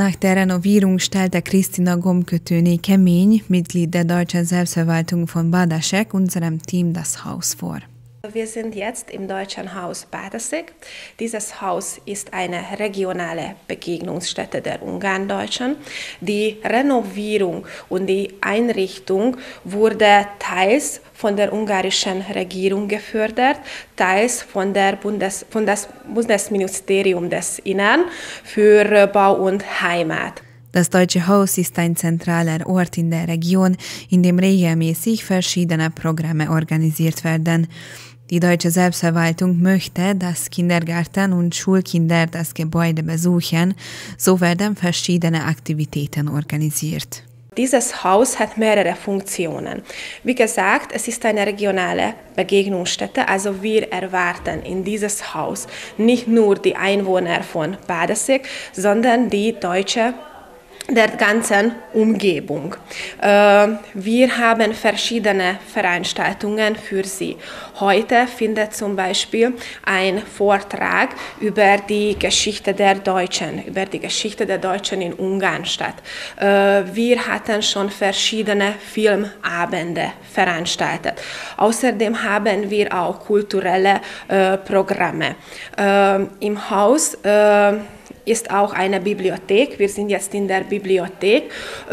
Nach der Renovierung stellte Christina Gomkötőné-Kemény, Mitglied der Deutschen Selbstverwaltung von Badassek, unserem Team das Haus vor. Wir sind jetzt im Deutschen Haus Badassek. Dieses Haus ist eine regionale Begegnungsstätte der Ungarndeutschen. Die Renovierung und die Einrichtung wurde teils von der ungarischen Regierung gefördert, teils von das Bundesministerium des Innern für Bau und Heimat. Das Deutsche Haus ist ein zentraler Ort in der Region, in dem regelmäßig verschiedene Programme organisiert werden. Die Deutsche Selbstverwaltung möchte, dass Kindergärten und Schulkinder das Gebäude besuchen, so werden verschiedene Aktivitäten organisiert. Dieses Haus hat mehrere Funktionen. Wie gesagt, es ist eine regionale Begegnungsstätte, also wir erwarten in dieses Haus nicht nur die Einwohner von Badassek, sondern die Deutsche der ganzen Umgebung. Wir haben verschiedene Veranstaltungen für sie. Heute findet zum Beispiel ein Vortrag über die Geschichte der Deutschen in Ungarn statt. Wir hatten schon verschiedene Filmabende veranstaltet. Außerdem haben wir auch kulturelle Programme. Im Haus ist auch eine Bibliothek. Wir sind jetzt in der Bibliothek.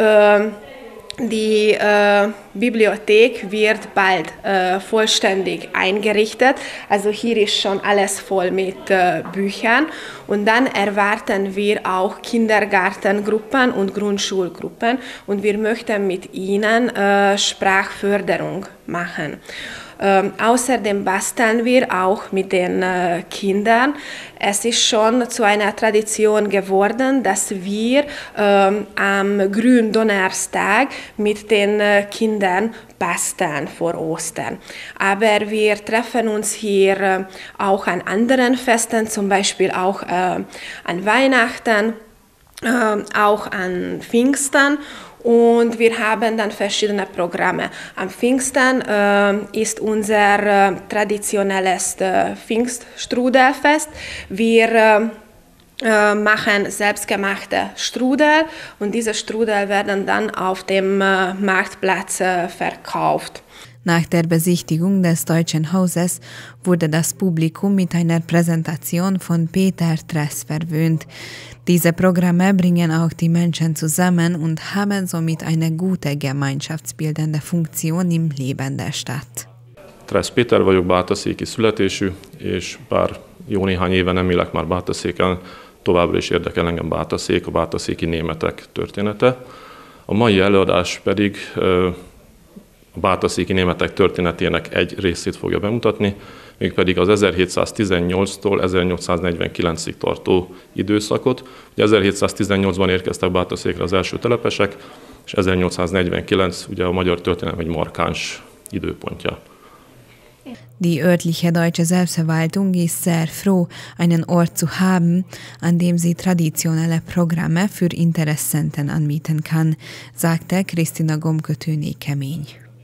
Die Bibliothek wird bald vollständig eingerichtet. Also hier ist schon alles voll mit Büchern. Und dann erwarten wir auch Kindergartengruppen und Grundschulgruppen. Und wir möchten mit ihnen Sprachförderung machen. Außerdem basteln wir auch mit den Kindern. Es ist schon zu einer Tradition geworden, dass wir am Gründonnerstag mit den Kindern basteln vor Ostern. Aber wir treffen uns hier auch an anderen Festen, zum Beispiel auch an Weihnachten, auch an Pfingsten. Und wir haben dann verschiedene Programme. Am Pfingsten ist unser traditionelles Pfingststrudelfest. Wir machen selbstgemachte Strudel und diese Strudel werden dann auf dem Marktplatz verkauft. Nach der Besichtigung des Deutschen Hauses wurde das Publikum mit einer Präsentation von Peter Tress verwöhnt. Diese Programme bringen auch die Menschen zusammen und haben somit eine gute gemeinschaftsbildende Funktion im Leben der Stadt. Tress Péter vagyok, bátaszéki születésű, és bár jó néhány éve nem élek már Bátaszéken, továbbra is érdekel engem Bátaszék, a bátaszéki németek története. A mai előadás pedig a bátaszéki németek történetének egy részét fogja bemutatni, mégpedig az 1718-tól 1849-ig tartó időszakot. Ugye 1718-ban érkeztek Bátaszékre az első telepesek, és 1849 ugye a magyar történelem egy markáns időpontja. Die örtliche Deutsche Selbstverwaltung ist sehr froh, einen Ort zu haben, an dem sie traditionelle Programme für Interessenten anbieten kann, sagte Christina Gomkötőné-Kemény.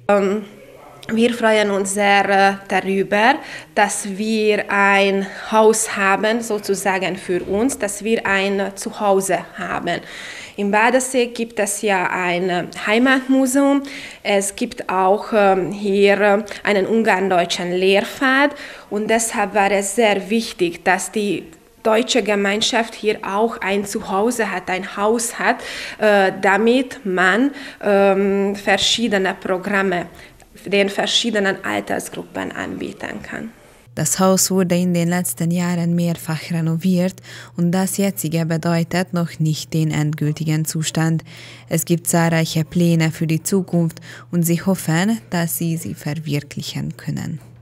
Wir freuen uns sehr darüber, dass wir ein Haus haben, sozusagen für uns, dass wir ein Zuhause haben. In Badassek gibt es ja ein Heimatmuseum. Es gibt auch hier einen ungarndeutschen Lehrpfad und deshalb war es sehr wichtig, dass die deutsche Gemeinschaft hier auch ein Zuhause hat, ein Haus hat, damit man verschiedene Programme den verschiedenen Altersgruppen anbieten kann. Das Haus wurde in den letzten Jahren mehrfach renoviert und das jetzige bedeutet noch nicht den endgültigen Zustand. Es gibt zahlreiche Pläne für die Zukunft und sie hoffen, dass sie verwirklichen können.